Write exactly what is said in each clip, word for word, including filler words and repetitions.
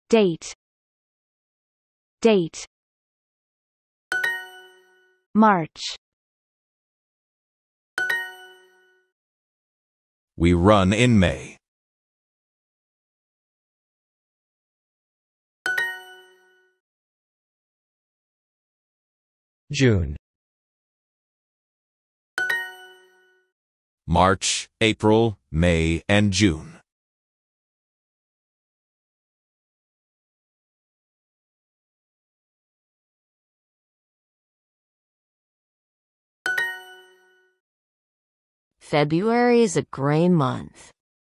Date. Date. March. We run in May. June. March, April, May, and June. February is a gray month.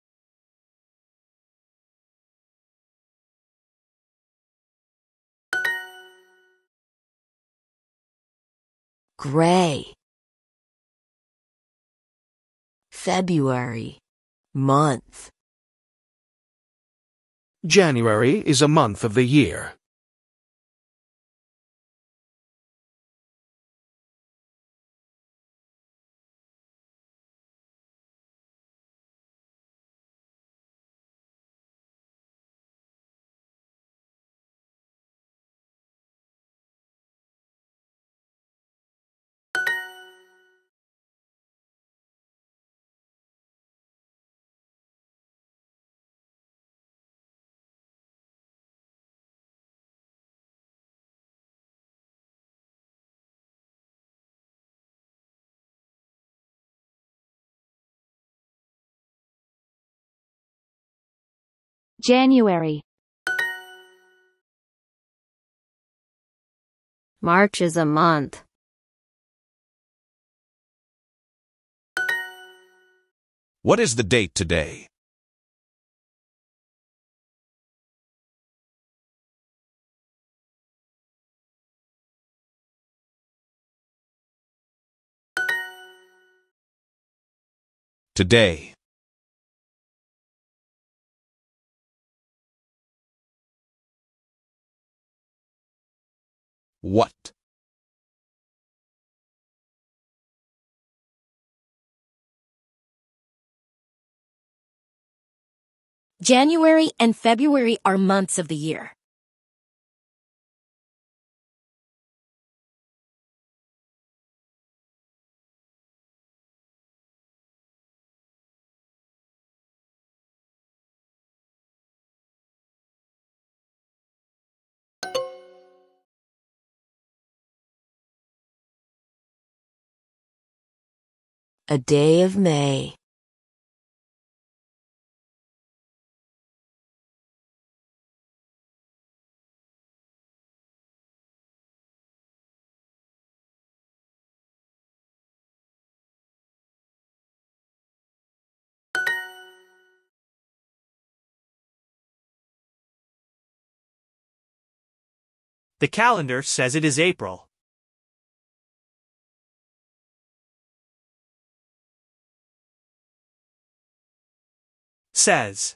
Gray. February. Month. January is a month of the year. January. March is a month. What is the date today? Today. What? January and February are months of the year. A day of May. The calendar says it is April. Says.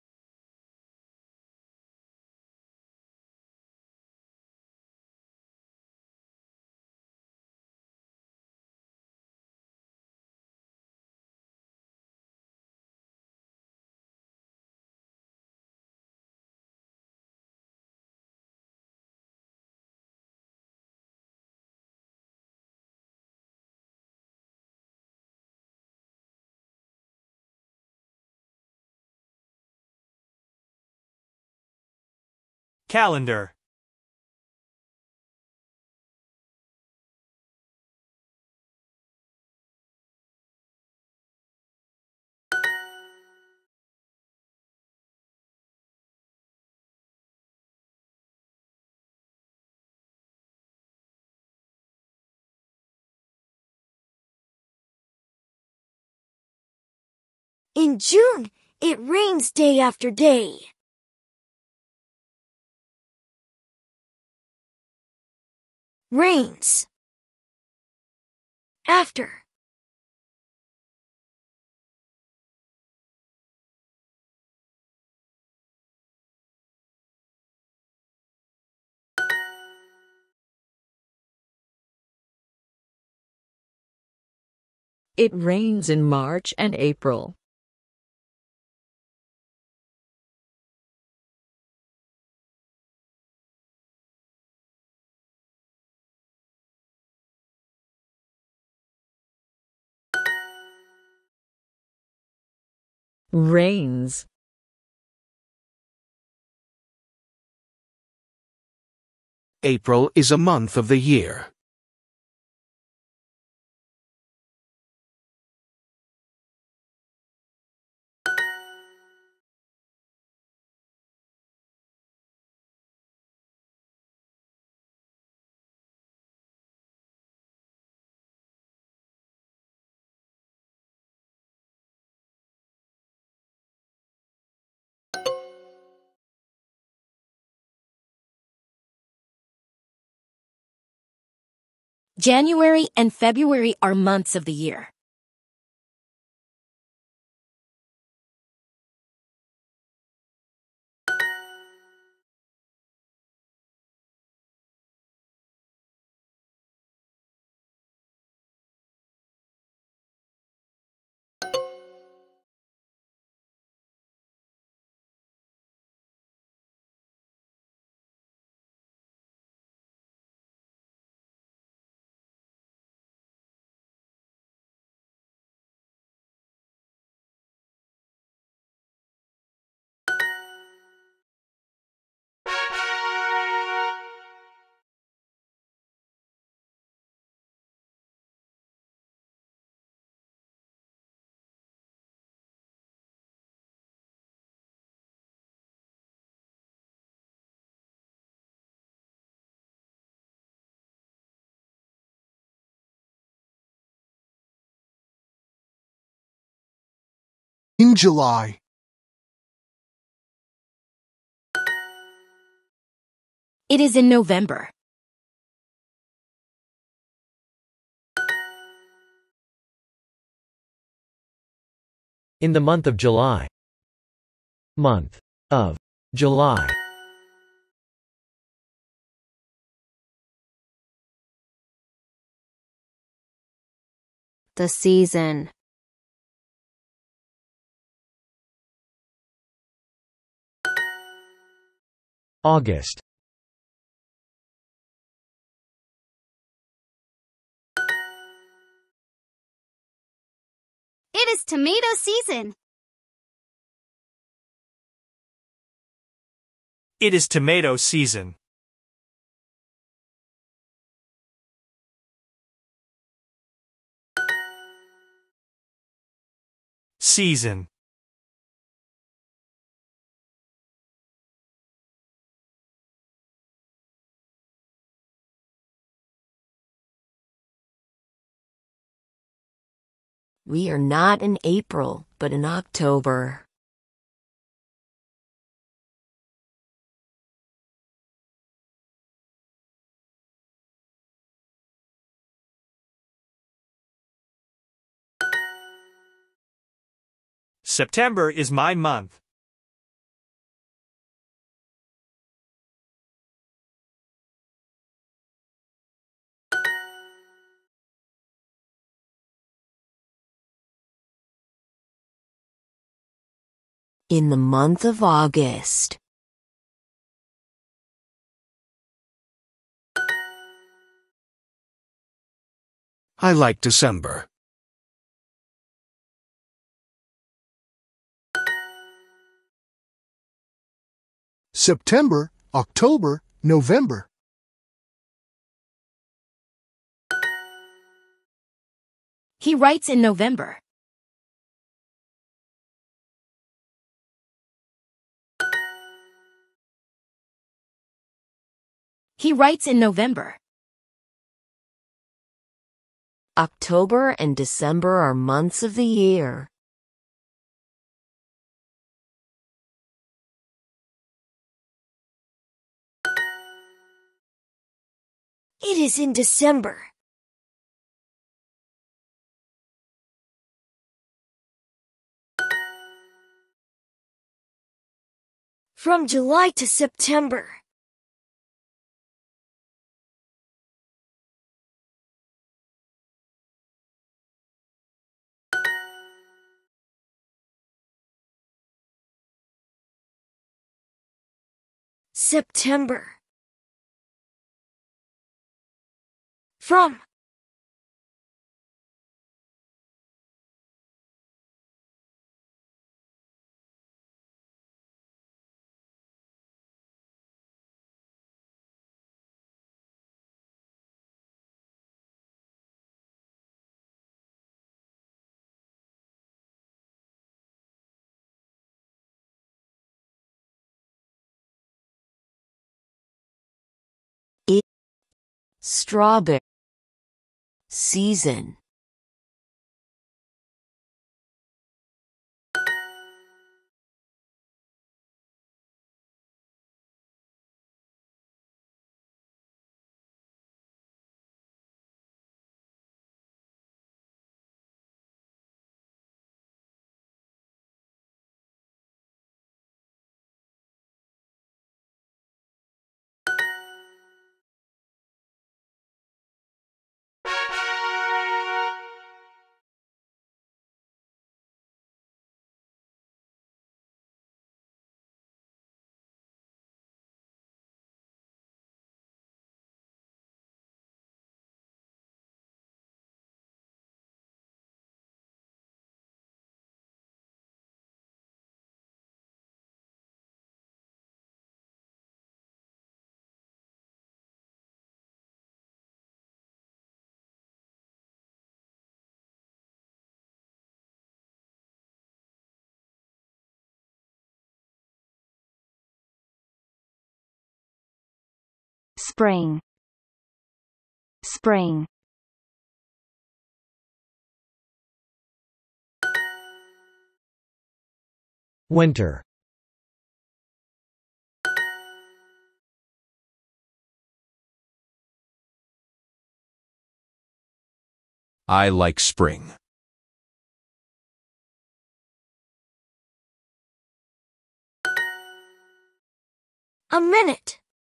Calendar. In June, it rains day after day. Rains. After. It rains in March and April. rains. April is a month of the year. January and February are months of the year. In July. It is in November. In the month of July. Month of July. The season. August. It is tomato season. It is tomato season. Season. We are not in April, but in October. September is my month. In the month of August. I like December. September, October, November. He writes in November. He writes in November. October and December are months of the year. It is in December. From July to September. September. From. Strawberry. Season. Spring. Spring. Winter. I like spring. A minute.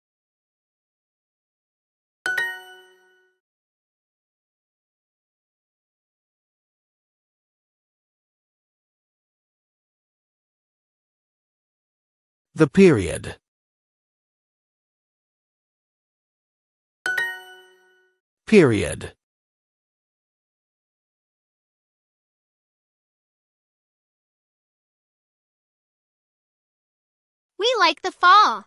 The period. Period. We like the fall.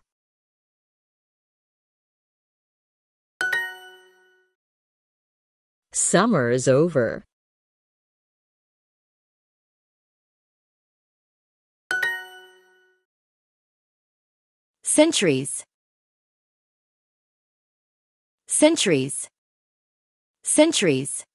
Summer is over. Centuries. Centuries. Centuries.